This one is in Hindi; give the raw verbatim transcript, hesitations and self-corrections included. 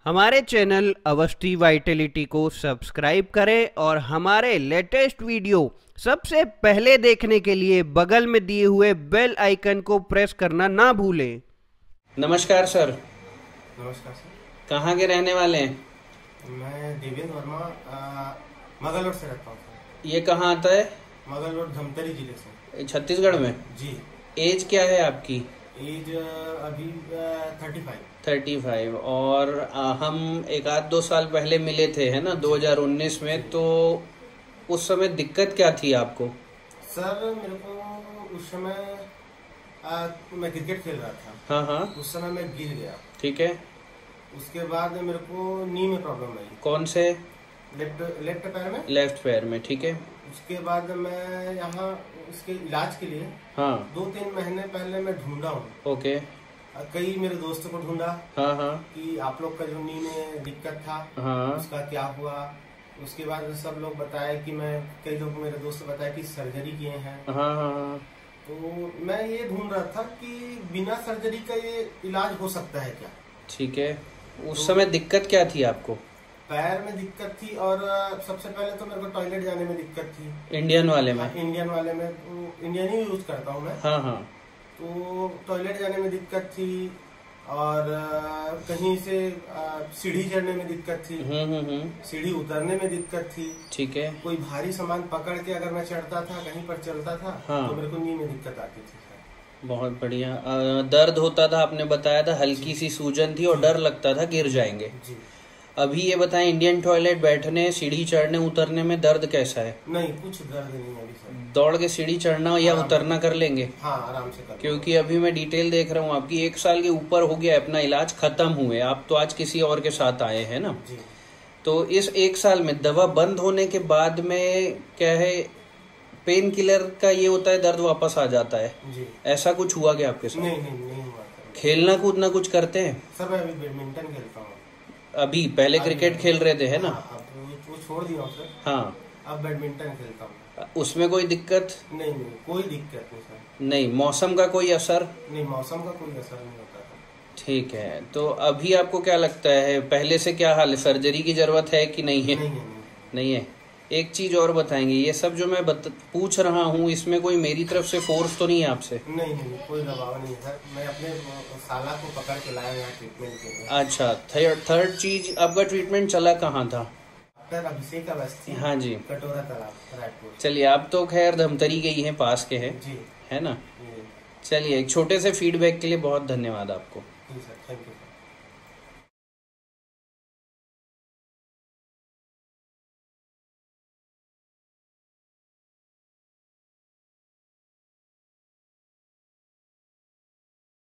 हमारे चैनल अवस्थी वाइटलिटी को सब्सक्राइब करें और हमारे लेटेस्ट वीडियो सबसे पहले देखने के लिए बगल में दिए हुए बेल आइकन को प्रेस करना ना भूलें। नमस्कार सर। नमस्कार सर। कहाँ के रहने वाले हैं? मैं देवेंद्र वर्मा मगलरोड से रहता हूँ सर। ये कहाँ आता है? मगलरोड धमतरी जिले से, छत्तीसगढ़ में। जी। एज क्या है आपकी? एज अभी थर्टी फाइव। Thirty five. और आ, हम एक आध दो साल पहले मिले थे, है ना, दो हज़ार उन्नीस में। तो उस समय दिक्कत क्या थी आपको? सर मेरे को उस समय आ, मैं क्रिकेट खेल रहा था। हाँ हाँ। उस समय मैं गिर गया। ठीक है। उसके बाद मेरे को नी में प्रॉब्लम आई। कौन से? लेफ्ट लेफ्ट पैर में। लेफ्ट पैर में, ठीक है। उसके बाद मैं यहाँ इसके इलाज के लिए हाँ दो तीन महीने पहले मैं ढूंढा हूँ। ओके। कई मेरे दोस्तों को ढूंढा। हाँ हाँ। कि आप लोग का जो नी में दिक्कत था, हाँ। उसका क्या हुआ। उसके बाद सब लोग बताए कि मैं कई लोग मेरे दोस्त बताए कि सर्जरी किए हैं। हाँ हाँ। तो मैं ये ढूंढ रहा था कि बिना सर्जरी का ये इलाज हो सकता है क्या। ठीक है। उस तो समय दिक्कत क्या थी आपको? पैर में दिक्कत थी और सबसे पहले तो मेरे को टॉयलेट जाने में दिक्कत थी। इंडियन वाले में? इंडियन वाले में, तो इंडियन ही यूज करता हूँ मैं। हाँ हाँ। तो टॉयलेट जाने में दिक्कत थी और कहीं से सीढ़ी चढ़ने में दिक्कत थी। हम्म हम्म। सीढ़ी उतरने में दिक्कत थी। ठीक है। कोई भारी सामान पकड़ के अगर मैं चढ़ता था, कहीं पर चलता था, हाँ। तो मेरे को नी में दिक्कत आती थी। बहुत बढ़िया। दर्द होता था, आपने बताया था, हल्की सी सूजन थी और डर लगता था गिर जाएंगे। जी। अभी ये बताएं, इंडियन टॉयलेट बैठने, सीढ़ी चढ़ने उतरने में दर्द कैसा है? नहीं, कुछ दर्द नहीं है अभी सर। दौड़ के सीढ़ी चढ़ना या उतरना कर लेंगे? हाँ, आराम से कर। क्योंकि अभी मैं डिटेल देख रहा हूँ आपकी, एक साल के ऊपर हो गया, अपना इलाज खत्म हुए, आप तो आज किसी और के साथ आए हैं ना। जी। तो इस एक साल में दवा बंद होने के बाद में क्या है, पेन किलर का ये होता है, दर्द वापस आ जाता है। जी। ऐसा कुछ हुआ क्या आपके साथ? नहीं नहीं नहीं हुआ। खेलना कूदना कुछ करते हैं? सर मैं अभी बैडमिंटन खेलता हूँ। अभी पहले क्रिकेट खेल रहे थे, है ना? हाँ, अब वो छोड़ दिया सर। हाँ। अब बैडमिंटन खेलता हूँ। उसमें कोई दिक्कत? नहीं नहीं, कोई दिक्कत नहीं सर। नहीं। मौसम का कोई असर? नहीं, मौसम का कोई असर नहीं होता है। ठीक है। तो अभी आपको क्या लगता है, पहले से क्या हाल है, सर्जरी की जरूरत है कि नहीं है? नहीं नहीं नहीं है। एक चीज और बताएंगे, ये सब जो मैं बत, पूछ रहा हूँ, इसमें कोई मेरी तरफ से फोर्स तो नहीं है आपसे? नहीं नहीं, कोई दबाव नहीं है सर। मैं अपने साला को पकड़ के लाया यहाँ ट्रीटमेंट के लिए। अच्छा। थर्ड थर्ड चीज, आपका ट्रीटमेंट चला कहाँ था? डॉक्टर अभिषेक अवस्थी। हाँ जी। कटोरा तालाब, रायपुर। चलिए, आप तो खैर धमतरी गई हैं, पास के हैं, जी, है ना। जी। चलिए, एक छोटे से फीडबैक के लिए बहुत धन्यवाद आपको। जी सर, थैंक यू।